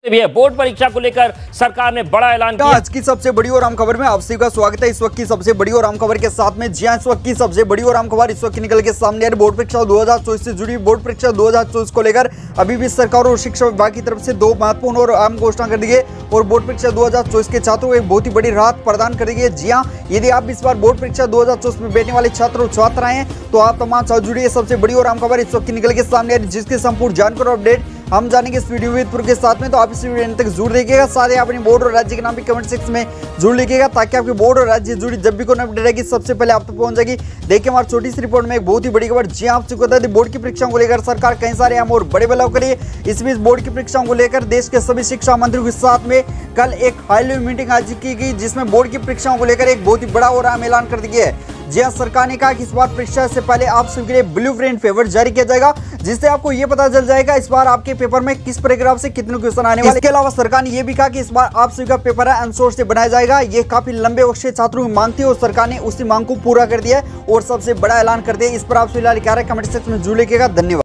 भी है। बोर्ड परीक्षा को लेकर सरकार ने बड़ा ऐलान किया। आज की सबसे बड़ी और आम खबर में आप सभी का स्वागत है। इस वक्त की सबसे बड़ी और आम खबर के साथ में जी हां, इस वक्त की सबसे बड़ी और आम खबर इस वक्त निकल के सामने आ रही बोर्ड परीक्षा 2024 से जुड़ी। बोर्ड परीक्षा 2024 को लेकर अभी भी सरकार और शिक्षा विभाग की तरफ से दो महत्वपूर्ण और अहम घोषणा कर दी गई और बोर्ड परीक्षा 2024 के छात्रों को एक बहुत ही बड़ी राहत प्रदान कर दी गई। जी हाँ, यदि आप इस बार बोर्ड परीक्षा 2024 में बैठने वाले छात्र और छात्राएं हैं तो आप तमाम साथ जुड़िए। सबसे बड़ी और आम खबर इस वक्त निकल के सामने आ रही, जिसकी संपूर्ण जानकारी और अपडेट हम जानेंगे इस वीडियो के साथ में। तो आप इस वीडियो तक जरूर देखिएगा। साथ ही अपनी बोर्ड और राज्य के नाम भी कमेंट सेक्शन में जरूर लिखिएगा ताकि आपके बोर्ड और राज्य जुड़ी जब भी कोई अपडेट रहेगी सबसे पहले आप तक पहुंच जाएगी। देखिए हमारी छोटी सी रिपोर्ट में एक बहुत ही बड़ी खबर। जी आप सबको बता दें, बोर्ड की परीक्षाओं को लेकर सरकार कई सारे अहम और बड़े बदलाव करिए। इस बीच बोर्ड की परीक्षाओं को लेकर देश के सभी शिक्षा मंत्रियों के साथ में कल एक हाई लेवल मीटिंग आयोजित की गई, जिसमें बोर्ड की परीक्षाओं को लेकर एक बहुत ही बड़ा और अहम ऐलान कर दिया है। जी हां, सरकार ने कहा कि इस बार परीक्षा से पहले आप सभी के लिए ब्लूप्रिंट पेपर जारी किया जाएगा, जिससे आपको यह पता चल जाएगा इस बार आपके पेपर में किस पैराग्राफ से कितने क्वेश्चन आने वाले। इसके अलावा सरकार ने यह भी कहा कि इस बार आप सभी का पेपर है आंसर से बनाया जाएगा। ये काफी लंबे वक्त से छात्रों की मांग थी और सरकार ने उसी मांग को पूरा कर दिया है और सबसे बड़ा ऐलान कर दिया। इस पर आप फिलहाल क्या कमेंट सेक्शन में जरूर लिखिएगा। धन्यवाद।